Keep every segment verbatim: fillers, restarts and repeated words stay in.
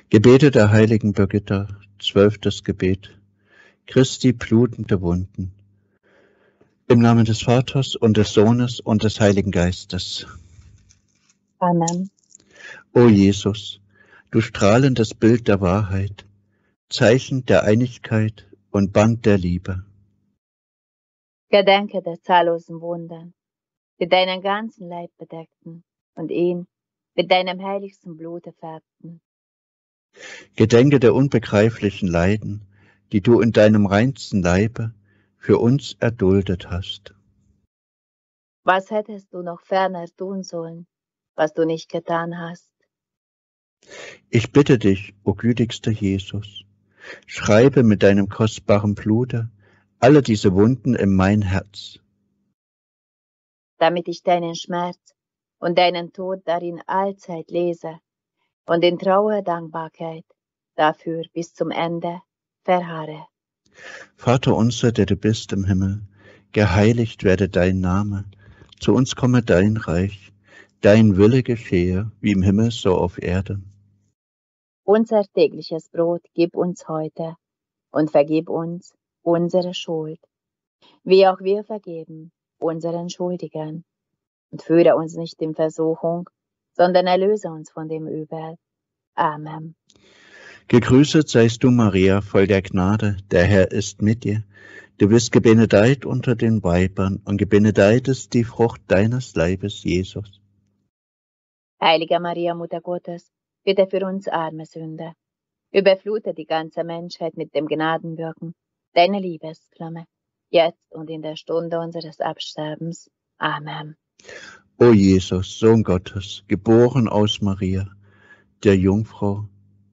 Gebete der heiligen Birgitta, zwölftes Gebet. Christi blutende Wunden. Im Namen des Vaters und des Sohnes und des Heiligen Geistes. Amen. O Jesus, du strahlendes Bild der Wahrheit, Zeichen der Einigkeit und Band der Liebe. Gedenke der zahllosen Wunden, die deinen ganzen Leib bedeckten und ihn mit deinem heiligsten Blute färbten. Gedenke der unbegreiflichen Leiden, die du in deinem reinsten Leibe für uns erduldet hast. Was hättest du noch ferner tun sollen, was du nicht getan hast? Ich bitte dich, o gütigster Jesus, schreibe mit deinem kostbaren Blute alle diese Wunden in mein Herz, damit ich deinen Schmerz und deinen Tod darin allzeit lese und in trauer Dankbarkeit dafür bis zum Ende verharre. Vater unser, der du bist im Himmel, geheiligt werde dein Name, zu uns komme dein Reich, dein Wille geschehe, wie im Himmel so auf Erden. Unser tägliches Brot gib uns heute und vergib uns unsere Schuld, wie auch wir vergeben unseren Schuldigern. Und führe uns nicht in Versuchung, sondern erlöse uns von dem Übel. Amen. Gegrüßet seist du, Maria, voll der Gnade, der Herr ist mit dir. Du bist gebenedeit unter den Weibern und gebenedeit ist die Frucht deines Leibes, Jesus. Heilige Maria, Mutter Gottes, bitte für uns arme Sünder. Überflute die ganze Menschheit mit dem Gnadenwirken deiner Liebesflamme, jetzt und in der Stunde unseres Absterbens. Amen. O Jesus, Sohn Gottes, geboren aus Maria, der Jungfrau,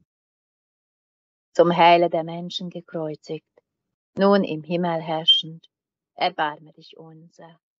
Zum Heile der Menschen gekreuzigt, nun im Himmel herrschend, erbarme dich unser.